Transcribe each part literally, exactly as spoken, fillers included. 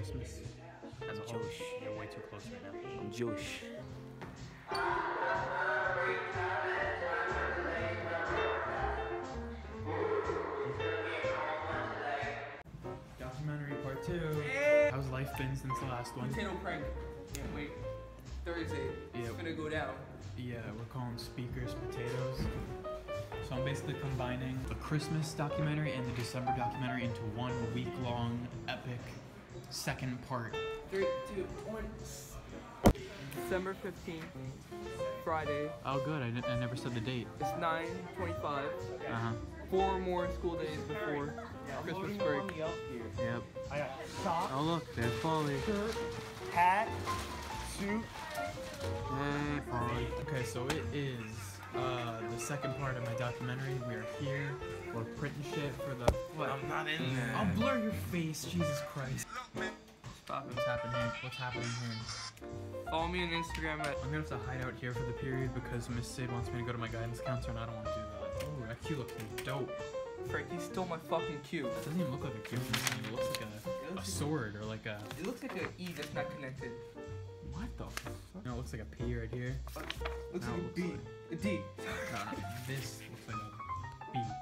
Christmas as a whole. Jewish. You're way too close right now. I'm Jewish. Documentary part two. Yeah. How's life been since the last one? Potato prank. Can't wait. Thursday. Yeah. It's gonna go down. Yeah, we're calling speakers potatoes. So I'm basically combining the Christmas documentary and the December documentary into one week-long epic second part. Three, two, one. December fifteenth, Friday. Oh, good. I, I never said the date. It's nine twenty-five. Uh-huh. Four more school days before Christmas break. Yep. I got socks. Oh, look. There's Polly. Shirt, hat, suit. Hey, Polly. Okay, so it is uh, the second part of my documentary. We are here. We're printing shit for the... What? I'm not in there. I'll blur your face. Jesus Christ. Stop it. What's happening here? What's happening here? Follow me on Instagram at... I'm gonna have to hide out here for the period because Miss Sid wants me to go to my guidance counselor and I don't want to do that. Ooh, that cue looks dope. Frank, you stole my fucking cue. It doesn't even look like a cue from me. It looks like a, a sword or like a... It looks like an E that's not connected. What the fuck? No, it looks like a P right here. Looks No, like a it B. looks A D. No, no, this looks like a B.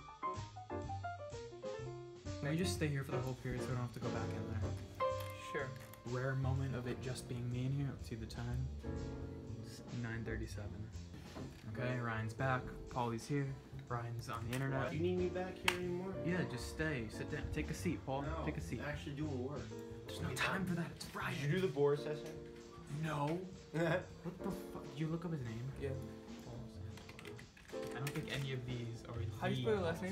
Can we just stay here for the whole period so we don't have to go back in there? Sure. Rare moment of it just being me in here. Let's see the time. It's nine thirty-seven. Okay, Ryan's back. Paulie's here. Ryan's on the internet. Do you need me back here anymore? Yeah, just stay. Sit down. Take a seat, Paul. No, Take a seat. actually doing work. There's no time for that. It's Friday. Did you do the board assessment? No. What the fuck? Did you look up his name? Yeah. I don't think any of these are How do you spell your last name?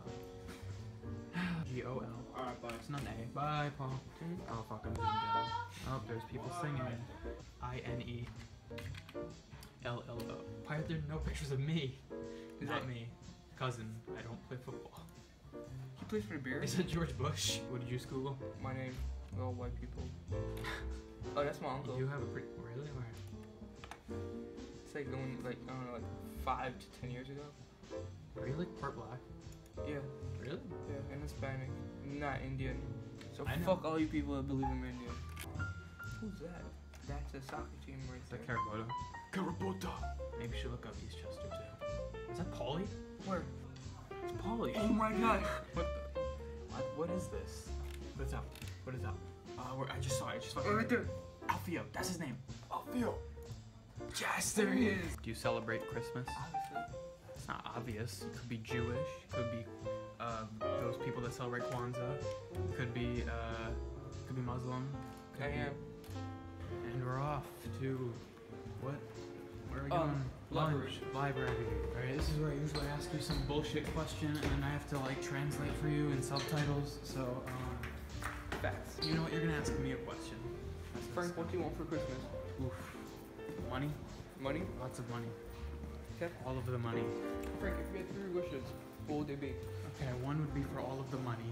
G O L. Alright, bye. It's not an A. Bye, Paul. Mm-hmm. Oh, fuck, I'm zoomed in. Oh, there's people singing. I N E L L O. Why are there no pictures of me? Is Not that me. Cousin. I don't play football. He plays for the Bears? Is it George Bush? What did you just Google? My name. All white people. Oh, that's my uncle. You have a pretty... Really? Where? It's like going, like, I don't know, like five to ten years ago. Are you like part black? Yeah. Really? Yeah, and Hispanic. Not Indian. So I know. fuck all you people that believe I'm Indian. Who's that? That's a soccer team right Is there. that Carabota? Carabota! Maybe you should look up Eastchester too. Is that Paulie? Where? It's Paulie. Oh my god! What the? What? What is this? What's up? What is up? Uh, where, I just saw it. I just saw it. Oh, right there. Alfio. That's his name. Alfio. Yes, there he is. Do you celebrate Christmas? Obviously. It's not obvious. It could be Jewish. Could be uh, those people that celebrate Kwanzaa. Could be uh, could be Muslim. Could I be, am. And we're off to what? Where are we Um, going? library. Lunch. Library. Alright, this is where I usually ask you some bullshit question and then I have to like translate for you in subtitles. So, um, Facts. you know what? You're gonna ask me a question. That's Frank, what do you want for Christmas? Oof. Money. Money? Lots of money. Okay. All of the money. Frank, if you had three wishes, what would they be? Okay, one would be for all of the money.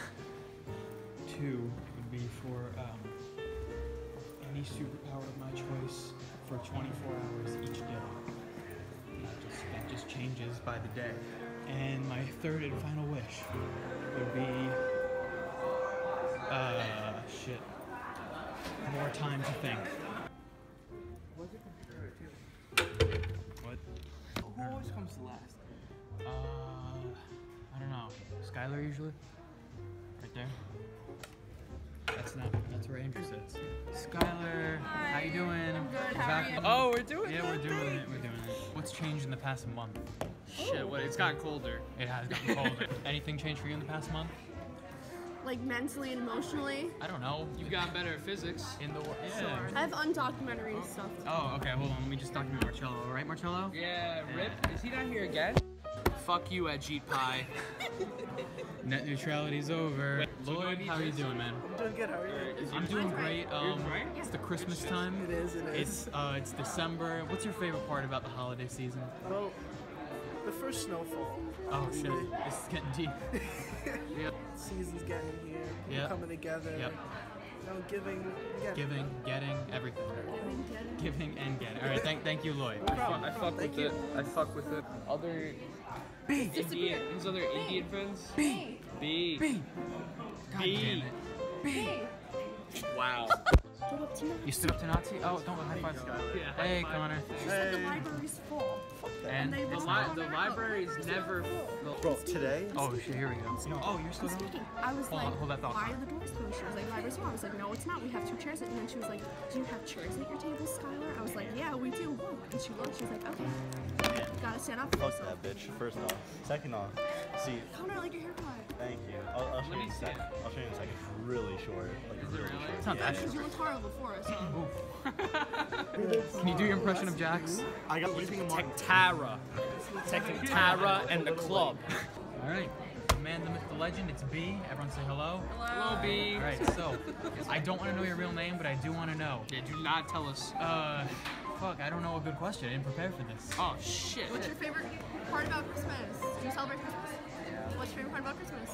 Two would be for um, any superpower of my choice for twenty-four hours each day. That just, that just changes by the day. And my third and final wish would be, uh, shit, more time to think. What's it compared to? What? Who always comes last? Uh, I don't know. Skylar usually? Right there? That's not, that's where Andrew sits. Skylar, Hi. how you doing? I'm good, We're how back. are you? Oh, we're doing Yeah, it. we're doing it, we're doing it. What's changed in the past month? Shit, what? It's gotten colder. It has gotten colder. Anything changed for you in the past month? Like mentally and emotionally. I don't know. You got better at physics. In the world. I Yeah. have undocumentary stuff. Oh, okay, hold on. Let me just document Marcello. All right, Marcello? Yeah, Rip. Is he not here again? Fuck you, Ajit Pie. Net neutrality's over. Wait, so do I Lloyd, need how are you this? doing, man? I'm doing good. How are you? I'm doing great. Um, Yours right? it's the Christmas time. It is. It is. It's uh, it's December. What's your favorite part about the holiday season? Well, the first snowfall. Oh shit, this is getting deep. Yep. Season's getting here. People Yep. coming together. Yep. You know, giving. Getting. Giving, getting, everything. Giving and getting. All right, thank thank you, Lloyd. I fuck, I fuck Thank with you. it. I fuck with it. Other B, Indian, his other Indian friends. B, B. B. God B. damn it. B. Wow. Stood up to You stood up to Nazi? Oh, don't high five. Yeah, Hey, high five. Connor. She said the library's full. And they The, were li- telling the her, library's "Oh, the never. library's Bro, today? Oh shit, here we go. Oh, you're still I'm going? speaking. I was Hold like, on, hold that thought. why are the doors closed? She was like, library's full. I was like, no, it's not. We have two chairs. And then she was like, do you have chairs at your table, Skylar? I was like, yeah, we do. Look. And she looked. She was like, okay. Gotta stand up for Fuck yourself. that bitch, first off. Second off, see, Connor, I like your haircut. thank you. I'll, I'll show Let you me in a see second. I'll show you in a second. It's really short. Like, Is it really really? short. It's not Yeah. that Because you looked horrible before, so. Can you do your impression of Jax? I got what do you think of Tara. Protecting Tara and the club. All right. The man, the myth, the legend, it's B. Everyone say hello. Hello, B. All right, so I don't want to know your real name, but I do want to know. Yeah, do not tell us. Uh, fuck, I don't know a good question. I didn't prepare for this. Oh shit. What's your favorite part about Christmas? Do you celebrate Christmas? What's your favorite part about Christmas?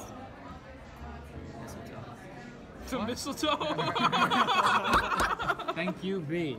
The mistletoe. Thank you, B.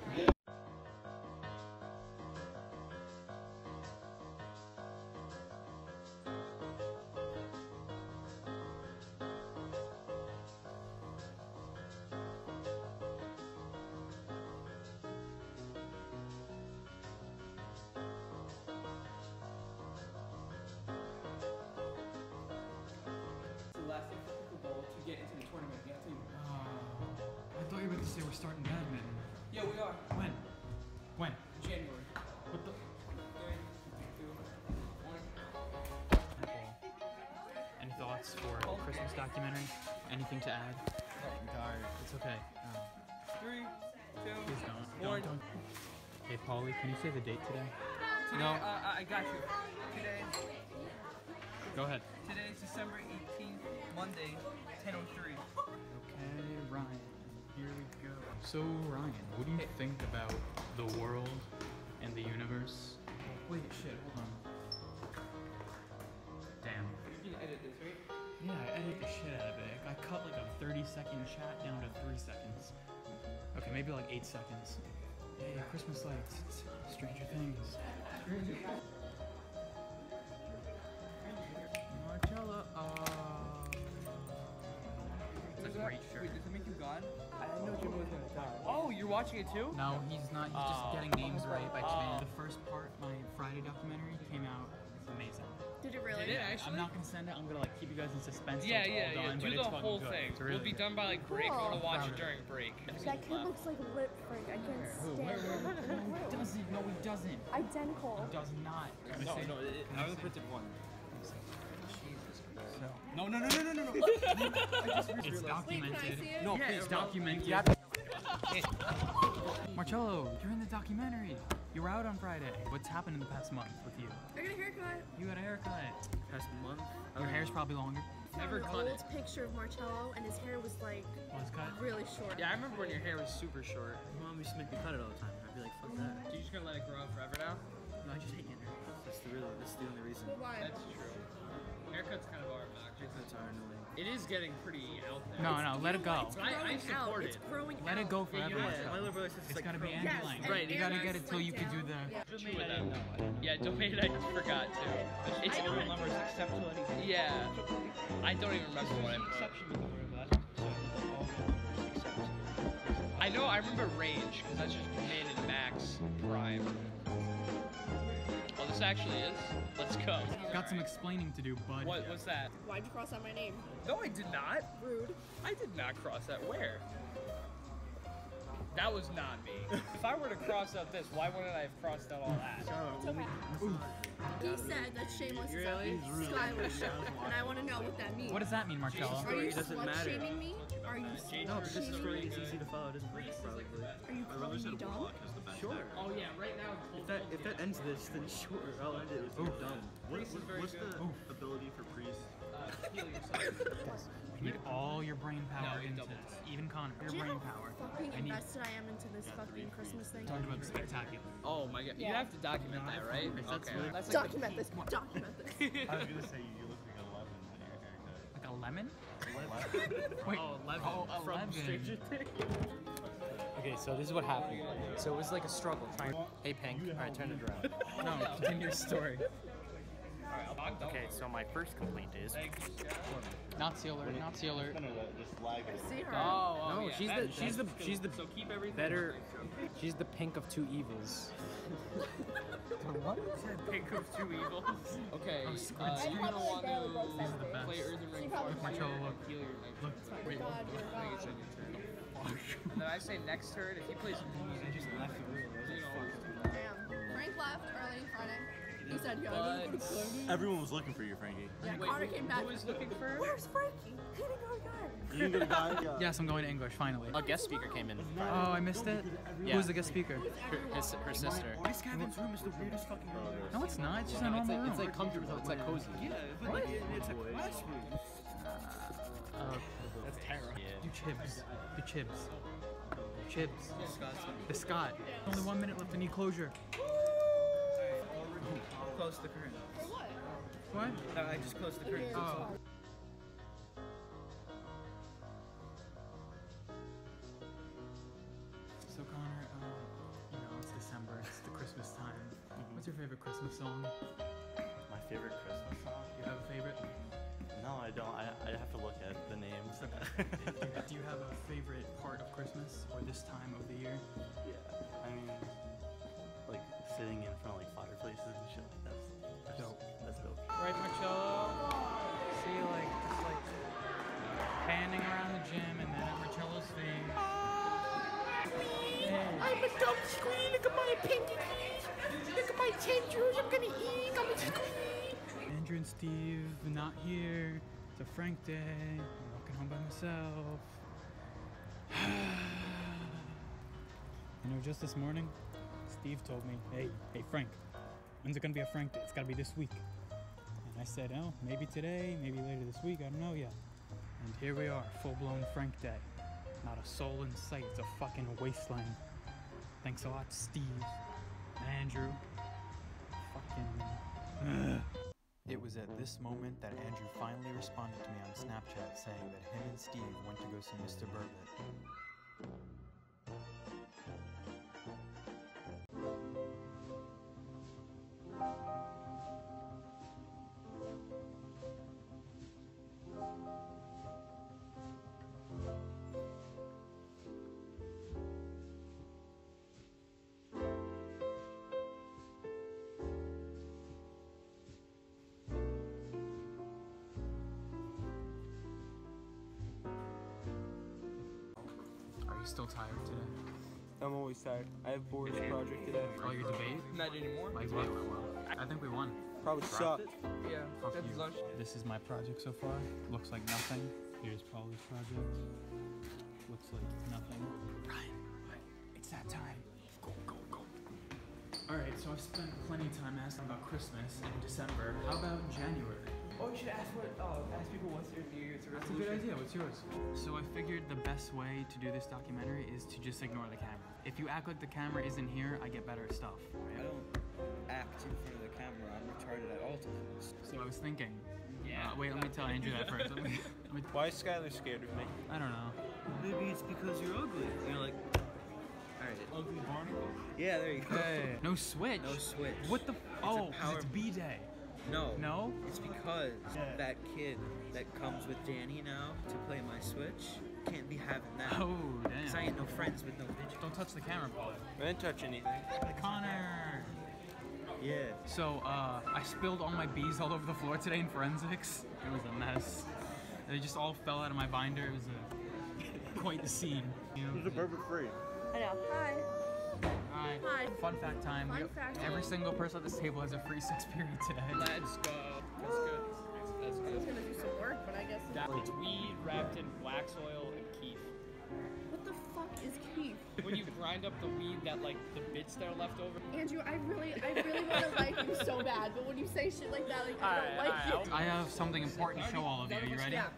The last thing for pickleball to get into the tournament. You have to. Uh, I thought you were about to say we're starting badminton. Yeah, we are. When? When? January. What the? Three, two, one. Any thoughts for a Christmas documentary? Anything to add? I'm tired. It's okay. Um, Three, two, please don't. one. Don't, don't. Hey, Paulie, can you say the date today? Today, No. uh, I got you. Today, Go ahead. today is December eighteenth, Monday, ten oh three. Okay, Ryan. Here we go. So, Ryan, what do you think about the world and the universe? Wait, shit, hold on. Damn. You can edit this, right? Yeah, I edited the shit out of it. I cut like a thirty second chat down to three seconds. Okay, maybe like eight seconds. Hey, Christmas lights. It's Stranger Things. Marcella. Uh, it's a great shirt. Wait, does it make you gone? I didn't know Jimmy was gonna die. Oh, you're watching it too? No, he's not. He's just Oh. getting names right by Oh. chance. The first part, my Friday documentary, came out. It's amazing. Did it really? Did it I'm actually? not gonna send it. I'm gonna like keep you guys in suspense. till Yeah, it's yeah, all yeah. done, Do but the it's fucking whole good. thing. It's really We'll be good. done by like break. I want to watch Proud it of during break. That kid looks like Lip Frank. I can't stand Where, where, where? No, he him. doesn't. No, he doesn't. Identical. He does not. Can I No, say- no, it, can I I only say- printed one. So, No, no, no, no, no, no, no. it's documented. Wait, can I see it? No, Yeah, please, it's no. documented. You have to- Marcello, you're in the documentary. You were out on Friday. What's happened in the past month with you? I got a haircut. You got a haircut. Past month? Your hair's probably longer. Never Found cut an it. old picture of Marcello, and his hair was like Was cut. really short. Yeah, I remember when your hair was super short. Mom used to make me cut it all the time. I'd be like, fuck that. So you just gonna let it grow out forever now? No, I just hate getting hair. That's the real, that's the only reason. But why? That's true. Haircuts kind of are obnoxious. Haircuts are annoying. It is getting pretty out there. No, no, let it go. It's I- I growing out. support It's it. growing Let out. it go Yeah, forever. you know what? Marcello. My little brother says it's It's like gotta be growing- Andy Yes, Line. and Right, You gotta Aaron get it till you can do the. Yeah. Chew it out. Yeah, domain I forgot too. It's I know all it. numbers except to anything. Yeah. I don't even remember what I put. I know, I remember Rage, because that's just Min and Max Prime. Oh, this actually is? Let's go. Got some explaining to do, bud. What, what's that? Why'd you cross out my name? No, I did not. Rude. I did not cross that. Where? That was not me. If I were to cross out this, why wouldn't I have crossed out all that? It's okay. He said that Shameless is Really? a Skylar show, and I want to know what that means. What does that mean, Marcello? Are you It doesn't slut matter. shaming me? Are you Jason No, slut but this is shaming really me? it's easy to follow. It doesn't work, probably. Are you calling me dumb? Sure. Oh yeah, right now it's If that if that ends this, then sure, I'll end it with you're dumb. What, Priest is very what's good. the ability for priest? uh, heal yourself. I need all your brain power No, you into double. this. Even Connor, your Do you know brain how power. fucking I need. invested I am into this fucking Christmas thing? Talking about the spectacular. Oh my god, you Yeah. have to document that, right? That's Okay. really- That's like Document this. Document this. I was gonna say you look like eleven in your haircut. Like a lemon? Eleven? Wait. Oh, eleven Oh, from eleven. Stranger Things. Okay, so this is what happened. So it was like a struggle. Trying. Hey, Pink. All right, turn it around. No, continue your story. Alright, I'm done. Okay, so my first complaint is. Thanks. Not sealer, not sealer. Just lag it. See her. Oh, oh No, yeah, she's that- the she's the that's she's the So keep everything. better. She's the pink of two evils. What? Pink of two evils. Okay. Oh, Uh, Squid you're Squid. gonna want barely broke to seven days. play Earthen Ring She for probably fire Control, and look. heal your next Look. turn. Wait, God, I dear think it's God. in your turn. And then I say next turn, if he plays music, just left the room. you know, Damn. Frank left early Friday. He said, yeah, I'm gonna go to But- Cleveland. Everyone was looking for you, Frankie. Yeah, Wait, Connor who- came back. who was looking for? Where's Frankie? He didn't go again. You didn't get a guy? Yeah. Yes, I'm going to English finally. A guest speaker came in. Oh, I missed it. Yeah. Who's the guest speaker? Her, his, her sister. This cabin's room is the weirdest fucking room. No, it's not. It's just a No, it's normal like, it's room. like comfortable. It's like cozy. Yeah, but like, it, it's a classroom. Uh, That's terrible. do chibs. Do chibs. Chibs. The Scott. Only one minute left. I need closure. Close the curtain. For what? What? No, I just closed the curtain. Oh. So Connor, um, you know, it's December. It's the Christmas time. What's your favorite Christmas song? My favorite Christmas song? Do you have a favorite? No, I don't. I, I have to look at the names. do, you, do you have a favorite part of Christmas or this time of the year? Yeah, I mean, like sitting in front of like fireplaces and shit like that. That's Dope. That's dope. Right, Marcello? See, like, just like panning around the gym and then at Marcello's thing. I'm a dumb squeak. Look at my pinky keys. Look at my tendrils. I'm gonna eat. I'm a squeak. Andrew and Steve not here. It's a Frank day. I'm walking home by myself. You know, just this morning, Steve told me, hey, hey Frank, when's it gonna be a Frank day? It's gotta be this week. And I said, oh, maybe today, maybe later this week, I don't know yet. And here we are, full-blown Frank day. Not a soul in sight, it's a fucking wasteland. Thanks a lot, Steve. Andrew. Fucking... It was at this moment that Andrew finally responded to me on Snapchat saying that him and Steve went to go see Mister Burbot. Are you still tired today? I'm always tired. I have boards project today. Oh, your debate? Not anymore. My debate went well. I think we won. Probably sucked. Yeah, Fuck that's you. lunch. This is my project so far. Looks like nothing. Here's Paul's project. Looks like nothing. Ryan, it's that time. Go, go, go. Alright, so I've spent plenty of time asking about Christmas in December. How about in January? Oh, you should ask what. Oh, ask people what's their New Year's That's a good idea. What's yours? So I figured the best way to do this documentary is to just ignore the camera. If you act like the camera isn't here, I get better stuff. I don't act in front of the camera. I'm retarded at all times. So I was thinking. Yeah. Uh, wait, let me tell Andrew that first. Let me, let me, Why is Skylar scared of me? I don't know. Maybe it's because you're ugly. You're like, all right. Ugly barnacle? Yeah, there you go. Hey, no switch. No switch. What the? F- oh, 'cause power it's B Day. No. No? It's because that kid that comes with Danny now to play my Switch can't be having that. Oh, Cause I damn. ain't no friends with no bitch. Don't touch the camera, Paul. I didn't touch anything. Connor. Yeah. So, uh, I spilled all my bees all over the floor today in forensics. It was a mess. They just all fell out of my binder. It was a, quite the scene. You know? There's a burger free. I know. Hi. Alright, Hi. fun fact time. Fun We- fact Every time. single person at this table has a free six period today. Let's go. That's good. That's I was good. gonna do some work, but I guess. It's weed wrapped in wax oil and keef. What the fuck is keef? When you grind up the weed, that like the bits that are left over. Andrew, I really, I really want to like you so bad, but when you say shit like that, like I don't Alright, like alright, you. I have something important to show all of you. Are you ready? Yeah.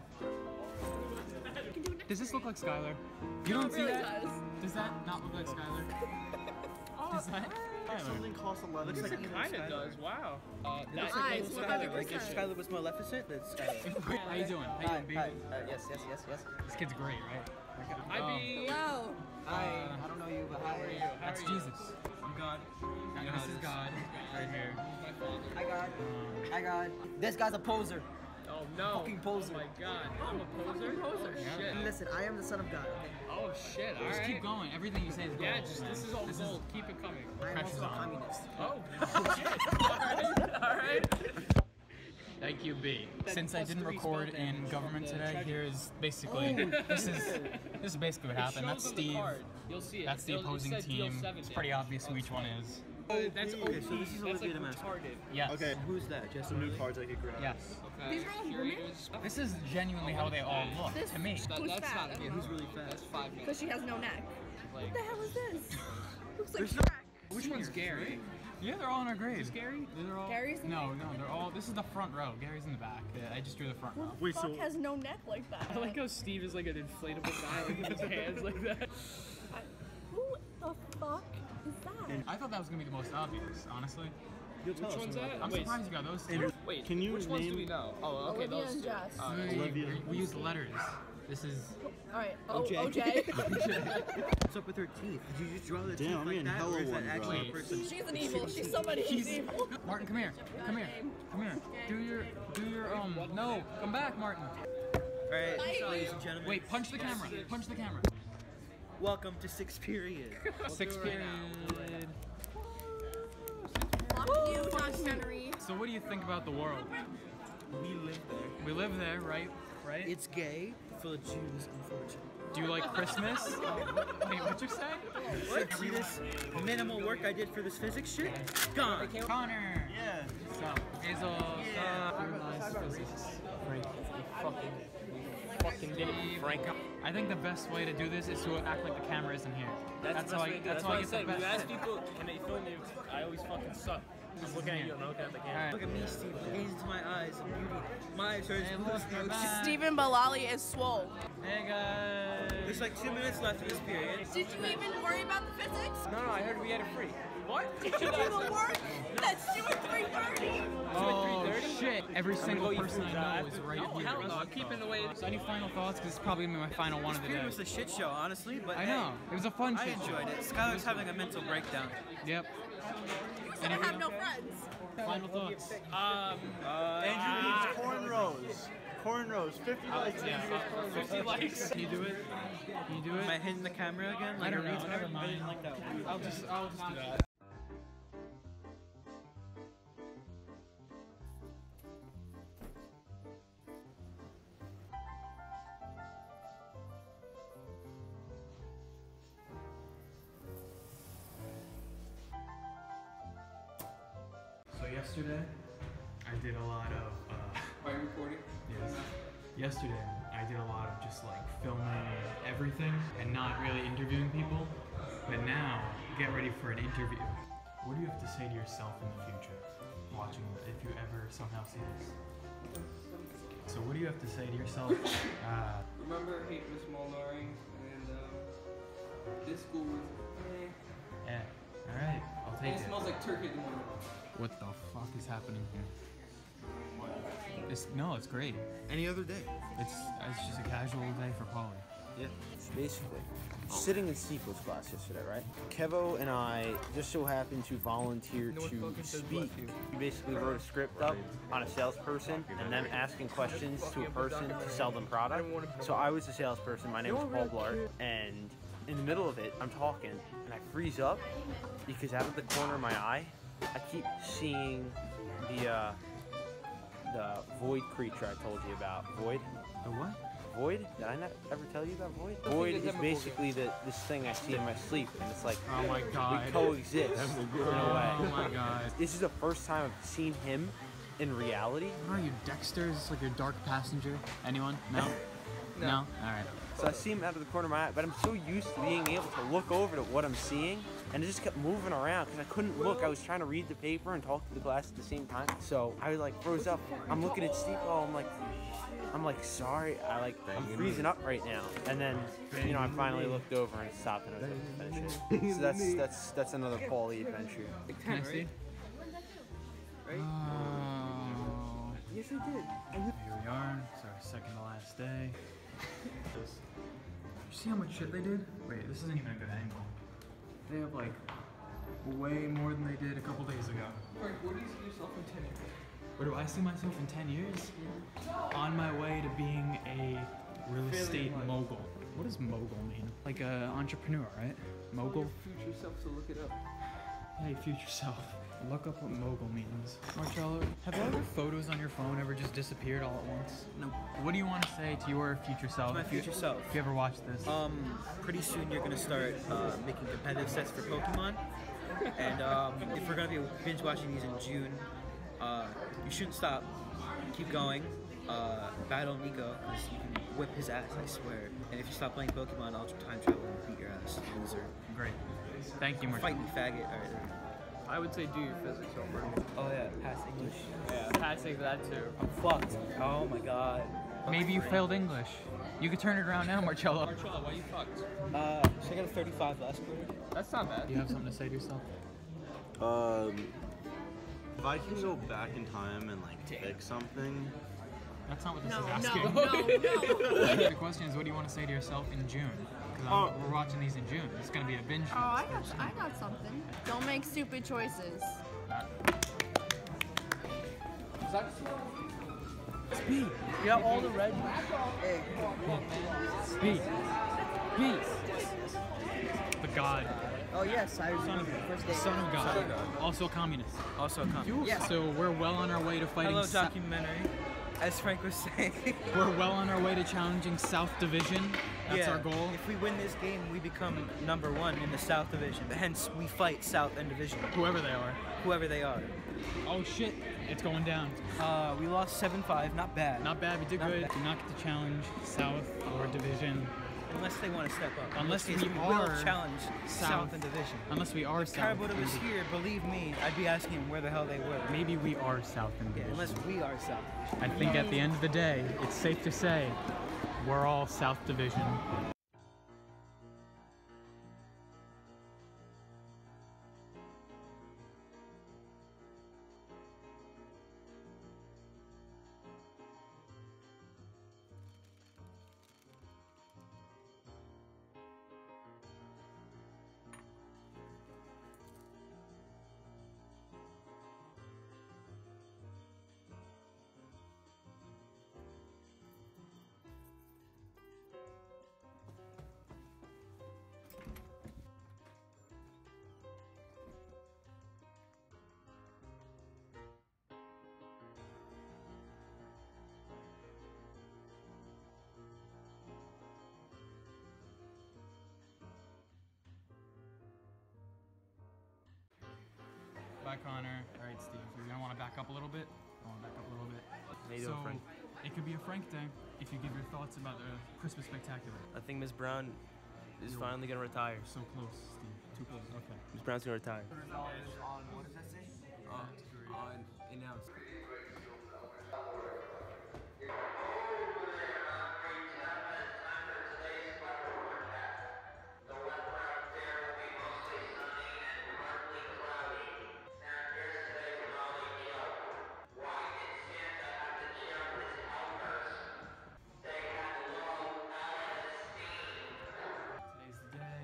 You can do it next Does this look time. like Skylar? You No, don't it see really that? does. Does that not look like Skylar? Does that? Skylar. Something costs eleven. Looks like It kind of does. Wow. Uh, It that, looks like Eyes, little one Skylar. hundred Like if percent. Skylar was Maleficent, that's Skylar. How you doing? How you doing, Hi, baby? hi. Uh, yes, yes, yes, yes. This kid's great, right? I Oh. be. Hello. Hi. Uh, I don't know you, but hi. How are you? How That's are you? Jesus. God. And this is God right here. I got. I got. This guy's a poser. Oh no! Fucking poser. Oh my God! I'm a poser. poser. Oh, shit. Listen, I am the son of God. Okay? Oh shit! All Just right. keep going. Everything you say is gold. Yeah, just man. this is all This gold. Keep it coming. I am Pressure's also a on. communist. Oh shit! All right. All right. Thank you, B. Since I Plus didn't three record spell in damage government from the today, treasure. here is basically this is this is basically what It happened. shows That's on the Steve. card. You'll see it. That's the It'll- it opposing said deal team. seven It's pretty damage. obvious who each one is. Uh, that's O P. Okay, so this is That's Olivia like the Master. retarded. Yes. Okay. Who's that? Just Some new cards I could grab. Yes. Okay. These are all Here women? it is. This is genuinely how they all look This- to me. That, Who's that's fat? not Yeah, who's really fat? That's five Because minutes. she has no neck. Like, What the hell is this? Looks like There's no- Shrek. which one's Gary? Yeah, they're all in our grade. Is Gary? They're all. Gary's in No, no, they're all. This is the front row. Gary's in the back. Yeah, I just drew the front row. Who the fuck has no neck like that? I like how Steve is like an inflatable guy like, with his hands like that. I- Who the fuck is that? I thought that was gonna be the most obvious, honestly. You'll tell Which us one's when- that? I'm Wait, surprised you got those two. Andrew, wait. Can you which ones do name- we know? Oh, okay, Olivia those and two. Jess. Oh, We- that's- Olivia. we, we use letters. This is. Alright, O O J. O J. What's up with her teeth? Did you just draw the Damn, teeth I'm like getting that, hella or is that one actually drawn. a person? She's an evil. She's somebody who's evil. Martin, come here. Come here. Come here. Do your. Do your. Um. No. Come back, Martin. All right, Bye. ladies and gentlemen. Wait. Punch the camera. Punch the camera. Welcome to sixth period. Sixth do it right period. Fuck you, documentary. So, what do you think about the world? We live there. We live there, right? Right. It's gay for the Jews, unfortunately. Do you like Christmas? Wait, what'd you say? What? See this minimal work I did for this physics shit? Gone. Connor. Yeah. So, Hazel. Yeah. Realized physics. Frank, you fucking, you fucking did it, Frank. I think the best way to do this is to act like the camera isn't here. That's, how I. That's how I get the best. ask people, can they film you? I always fucking suck. Just looking at you and looking at the camera. Alright. Look at me, Steve. Gaze into my eyes of beauty. My eyes are as Hey, blue look, as you're no back. Stephen Balali is swole. Hey guys. There's like two minutes left of this period. Did you even worry about the physics? No, no, I heard we had it free. What? Did you do the work? That's due at three thirty. Oh shit! Every single go eat person food, I know uh, is right No, here. hell no. I'm keeping away. So any final thoughts? Because it's probably gonna be my final one This of the period day. was a shit show, honestly, but I hey, know. It was a fun I shit enjoyed show. it. Skylar's having a mental breakdown. Yep. I have no friends. Final thoughts. Um, Uh, Andrew needs cornrows. Cornrows. fifty likes. Yeah. Andrew. fifty likes. Can you do it? Can you do am I it? hitting the camera again? I Like don't a know. retard? Never mind. I'll just. I'll just do that. So yesterday, I did a lot of. Uh, Are you recording? Yes. Yesterday, I did a lot of just like filming everything and not really interviewing people. But now, get ready for an interview. What do you have to say to yourself in the future, watching it, if you ever somehow see this? So what do you have to say to yourself? Uh, Remember hate Miss Molnaring and um, this school was eh. yeah. All right, I'll And take it it. smells like turkey at the moment. What the fuck is happening here? It's no, it's great. Any other day. It's it's just a casual day for Polly. Yeah. Basically, sitting in sequence class yesterday, right? Kevo and I just so happened to volunteer to speak. We basically wrote a script up on a salesperson and them asking questions to a person to sell them product. So I was the salesperson, my name was Paul Blart, and in the middle of it, I'm talking and I freeze up because out of the corner of my eye, I keep seeing the uh, the void creature I told you about. Void? The what? Void? Did I not ever tell you about Void? Void is basically the this thing I see in my sleep, and it's like Oh my god. we coexist in a Oh way. my god. This is the first time I've seen him in reality. What are you, Dexter? Is this like your dark passenger? Anyone? No? No? All right. So I see him out of the corner of my eye, but I'm so used to being able to look over to what I'm seeing, and it just kept moving around because I couldn't look. I was trying to read the paper and talk to the class at the same time. So I like froze up. I'm looking at Steve. Oh, I'm like, I'm like, sorry. I like, I'm freezing up right now. And then, you know, I finally looked over and stopped and I was able to finish it. So that's that's that's another Paulie adventure. Can I see? Right? Oh. Yes, I did. Here we are. It's our second to last day. You see how much shit they did? Wait, this isn't even a good angle. They have like way more than they did a couple days ago. Frank, where do you see yourself in ten years? Where do I see myself in ten years? On my way to being a real estate mogul. What does mogul mean? Like a entrepreneur, right? Mogul? Tell your future self to look it up. Hey, future self. Look up what mogul means. Marcello, have all your photos on your phone ever just disappeared all at once? No. What do you want to say to your future self? My if you- future self. If you ever watch this. Um, pretty soon you're gonna start uh, making competitive sets for Pokemon, and um, if we're gonna be binge watching these in June, uh, you shouldn't stop. Keep going. Uh, battle Nico, because you can whip his ass, I swear. And if you stop playing Pokemon, I'll time travel and beat your ass, loser. Great. Thank you, Marcello. Fight me, faggot. All right. There. I would say do your physics over. Oh yeah, pass English. Yeah, passing that too. I'm fucked. Oh my god. Maybe you failed English. You could turn it around now, Marcello. Marcello, why you fucked? Uh, so I got a thirty-five last quarter. That's not bad. Do you have something to say to yourself? Um, if I can go back in time and like fix something. That's not what this No, is no, asking. no, no. The question is, what do you want to say to yourself in June? Because Oh. we're watching these in June. It's going to be a binge. Oh, I got, I got something. Don't make stupid choices. Speed. You got all the red. Speed. Peace. The God. Oh yes, I remember the first day. Son of God. Also a communist. Also, come. Yeah. So we're well on our way to fighting. Hello, Sou- documentary. As Frank was saying. we're well on our way to challenging South Division. That's yeah, our goal. If we win this game, we become number one in the South Division. Hence, we fight South End Division, Whoever they are. whoever they are. Oh shit! It's going down. Uh, we lost seven five, not bad. Not bad. We did Not good. bad. Do not get to challenge South or Division. Unless they want to step up. Unless In which we case, are will challenge South, South. End Division. Unless we are If South. Caraboda was here, believe me, I'd be asking him where the hell they were. Maybe we are South and Yeah, Division. unless we are South. I think at the end of the day, it's safe to say we're all South Division. Bye, Connor. All right, Steve. You're gonna want to back up a little bit. I want to back up a little bit. How you so doing, Frank? it could be a Frank day if you give your thoughts about the Christmas Spectacular. I think Miss Brown is finally gonna retire. So close, Steve. Too close. Okay. Miss Brown's gonna retire. On what does that say? On, on announce. Today's the day.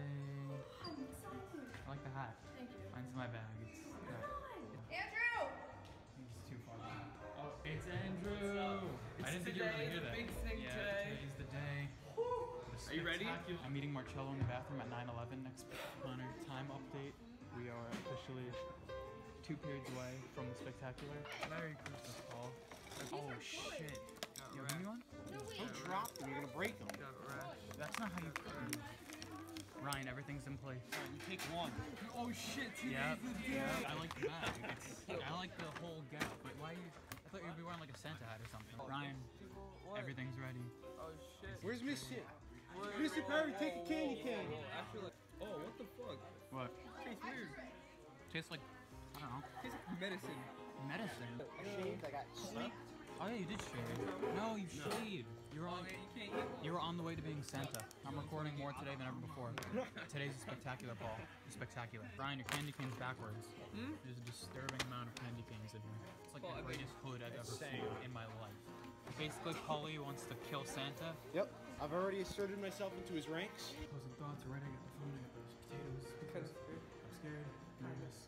I like the hat. Thank you. Mine's in my bag. It's uh, Andrew! it's too far. Oh, it's Andrew. I didn't think you were gonna hear that. Big thing yeah, today. today's the day. The Are you ready? spectacular- I'm meeting Marcello in the bathroom at nine eleven next Connor. Time update. We are officially two periods away from the spectacular. Merry Christmas, Paul. Oh shit. Yo, give me one? Don't drop them, you're gonna break them. That's not how you cook. Ryan, everything's in place. You take one. Oh shit, Yeah, yeah. I like the bag. It's, I like the whole get, but why you? I thought you'd be wearing like a Santa hat or something. Ryan, everything's ready. Oh shit. Where's Miss Shit? Mister Perry, take a candy cane. I feel like, oh, what the fuck? What? Tastes weird. Tastes like, I don't know, Tastes like medicine. medicine. I shaved, I got sleep. Oh yeah, you did shave. No, you shaved. You were on. You can't eat. You were on the way to being Santa. I'm recording more today than ever before. Today's a spectacular, Paul. Spectacular. Ryan, your candy cane's backwards. Hmm? There's a disturbing amount of candy canes in here. It's like Paul, I the bet- greatest hood I've ever seen in my life. Basically, Paulie wants to kill Santa. Yep, I've already asserted myself into his ranks. Closing thoughts, right? I got the phone, I got those potatoes. Kind of I'm scared, nervous.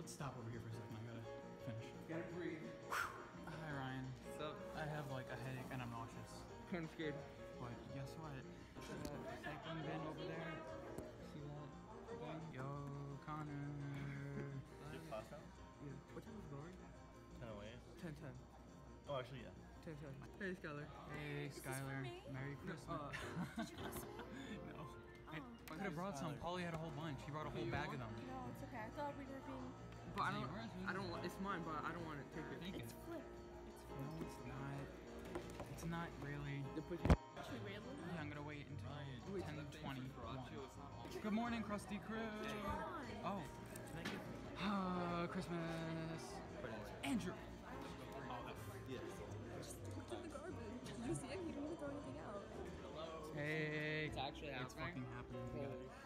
stop over here for a second. I gotta finish. Gotta breathe. Hi Ryan. What's up? I have like a headache and I'm nauseous. I'm scared. But guess what? See that cycling bin over there? See that thing? Yo, Connor. Did it pass out? Yeah. What time is it going? ten oh eight. ten ten. Oh, actually, yeah. ten ten. Hey, Skylar. Hey, Skylar. me? Merry Christmas. Uh, Did you miss me? no. Oh. I could have brought some. Paulie had a whole bunch. He brought a whole You bag want? of them. No, it's okay. I thought we were being. but I Is it don't. yours? I don't. want- It's mine, but I don't want to take it. Take It's it. flip. It's flip. No, it's not. It's not really. The push- Should we wait a little bit? Yeah, I'm gonna wait until Wait, ten the thing for twenty-one. Garacho is not on. Good morning, Krusty Crew. Come on. Oh. Ah, Christmas. Andrew. Yes. Look at the garbage. Did you see it? He didn't even throw anything out. Hey. It's actually It's happening. fucking happening. We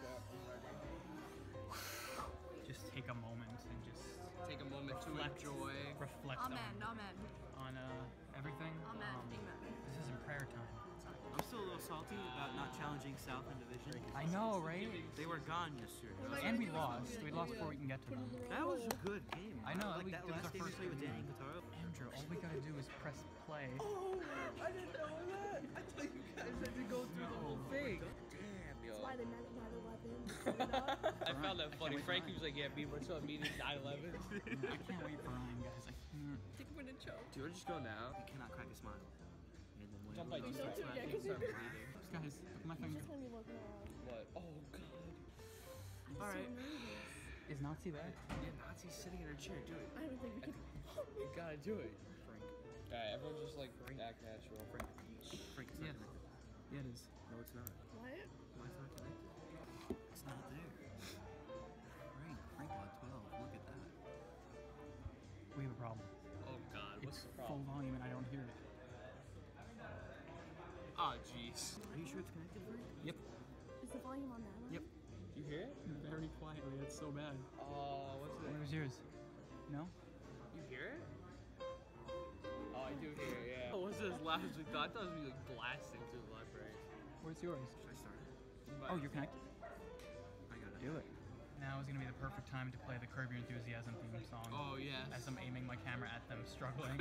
gotta just take a moment and just Take a moment to reflect, enjoy. reflect Amen. on, Amen. on uh, everything. Amen. Um, Amen. This isn't prayer time. I'm still a little salty about not challenging South in division. I know, right? They were gone yesterday. And we lost. We lost before we can get to them. That was a good game. I know, Like we- that it was our last game we first played with game. Danny and Guitar. Andrew, all we gotta do is press play. Oh, I didn't know that. I thought you guys had to go through the whole thing. Damn, That's yo. why they met at nine eleven. I found that funny. wait Frankie for was like, yeah, me, we're still meeting nine eleven. I can't wait for Ryan, guys. I can't. Think we're gonna choke. Do you want to just go now? You cannot crack a smile. And then when Jump everybody like starts this. laughing, Yeah, 'cause start you're- bleeding. Guys, look at my He's finger. just gonna be looking around. What? Oh, God. I'm All so right. nervous. Is Nazi there? Yeah, Nazi's sitting in her chair. Do it. I don't think we can. You gotta do it. Frank. Alright, everyone just like act natural. Frank. Frank, it's not Yes. connected. Yeah, it is. No, it's not. What? Why it's not connected? It's not there. Frank, Frank got twelve. Look at that. We have a problem. Oh, God. What's It's the full problem? volume and I don't hear it. Oh, jeez. Are you sure it's connected, Frank? Yep. Is the volume on that one? Yep. You hear it? Very quietly. It's so bad. Oh, what's What it? was yours? No? You hear it? Oh, I do hear it, yeah. Oh, what's as loud as we thought? I thought it was gonna be like blasting through the library. Where's yours? Should I start? Oh, you're connected? I got it. Do it. Now is gonna be the perfect time to play the Curb Your Enthusiasm theme song. Oh, yes. As I'm aiming my camera at them, struggling.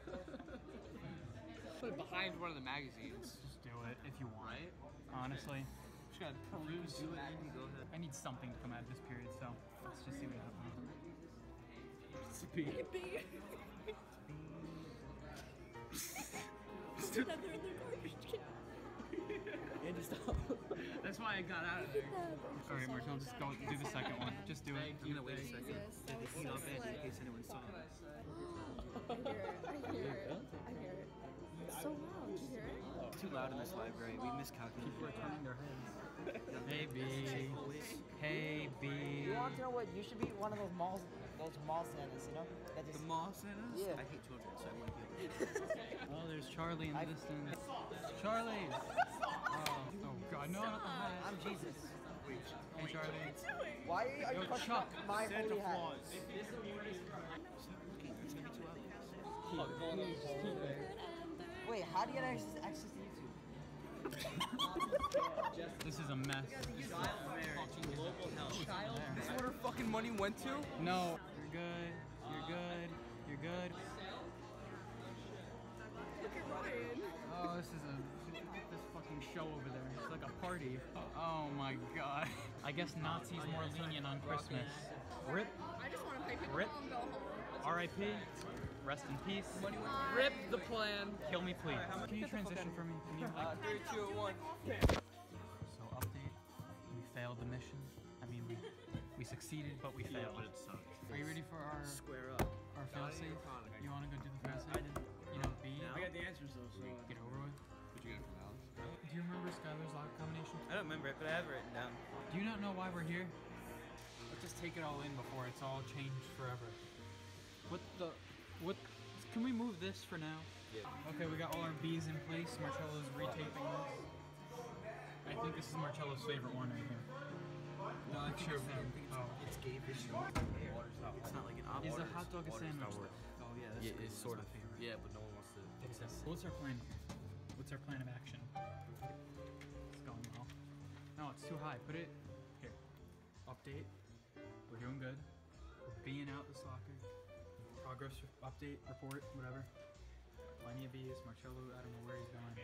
Put it behind one of the magazines, Just do it if you want. right? Honestly, Just gotta peruse Do it, that. Andy. Go ahead. I need something to come out of this period, so let's just see what happens. Could be. Another in the garbage can. Andy, stop. That's why I got out of there. All right, Marshall, just go do the second one. Just do it. Thank I'm you. gonna wait a thank second. you. Jesus, that Get was the heat so off Andy in slick. case anyone saw it. I hear it. I hear it. I hear it. It's so loud. Did you hear it? It's too loud in this library. We miscalculated. People are turning their heads. Hey, B. Always. Hey, B. You want to know what? You should be one of those malls, those mall Santas, you know? That The just, mall Santas? Yeah. I hate children, so I wouldn't be able to. Oh, there's Charlie in the distance. Charlie! Oh, oh God, no, not the hat. I'm Jesus. Hey, Charlie. Why are you, are you Yo, touching Chuck. my holy hat? It's gonna be two hours. Oh, going on hold there. Wait, how do you get access, access to YouTube? This is a mess. Global health. There. This is where her fucking money went to? No, you're good. You're good. You're good. Look at Ryan. Oh, this is a this fucking show over there. It's like a party. Oh my God. I guess Nazis more lenient on Christmas. Rip. I just want to play pickleball Rip. and go home. R I P. Rest in peace. Rip the plan. Kill me, please. Can you transition for me? Can you Uh, like? three, two, one. So update. We failed the mission. I mean, we we succeeded, but we failed. But it sucks. Are you ready for our Square up. our failsafe? You want to go do the failsafe? You know, B. No. I got the answers though, so. Get over with. What'd you get from Alex? Do you remember Skylar's lock combination? I don't remember it, but I have it written down. Do you not know why we're here? Let's just take it all in before it's all changed forever. What the? What? Can we move this for now? Yeah. Okay, we got all our B's in place. Marcello's retaping this. I think this is Marcello's favorite one right here. No, I think it's- it's, oh. it's gay vision. It's not like an option. Is a hot dog a sandwich? Oh yeah, that's Yeah, good. it's That's sort my of. favorite. Yeah, but no one wants to fix it. What's our plan? What's our plan of action? It's going well. No, it's too high. Put it here. Update. We're doing good. being out this locker. Progress update, report, whatever. Plenty of bees. Marcello, I don't know where he's going.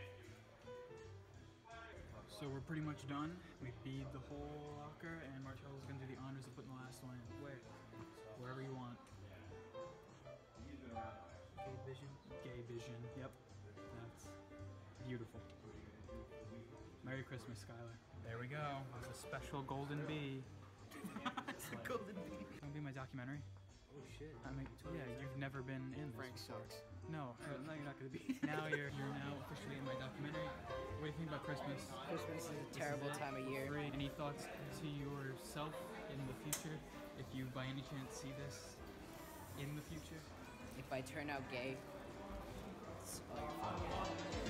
So we're pretty much done. We beat the whole locker, and Marcello's gonna do the honors of putting the last one in. Where? Wherever you want. Gay vision. Gay vision. Yep. That's beautiful. Merry Christmas, Skylar. There we go. It's a special golden bee. It's a golden bee. It's gonna be my documentary. Oh shit. I mean, yeah, you've never been in this. Frank sucks. No, no, you're not gonna be. Now you're you're now officially in my documentary. What do you think about Christmas? Christmas is a terrible time of year. Free. Any thoughts to yourself in the future, if you by any chance see this in the future? If I turn out gay, it's all your fault.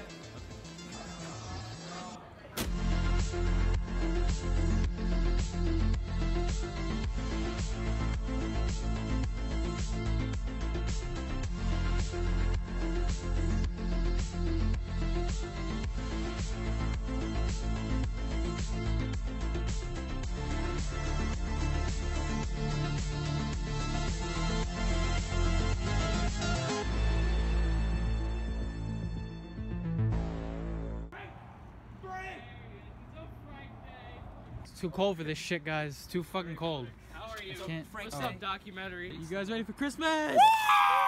It's too cold for this shit, guys. It's too fucking cold. How are you? I can't. What's oh. up, documentary? You guys ready for Christmas? Woo!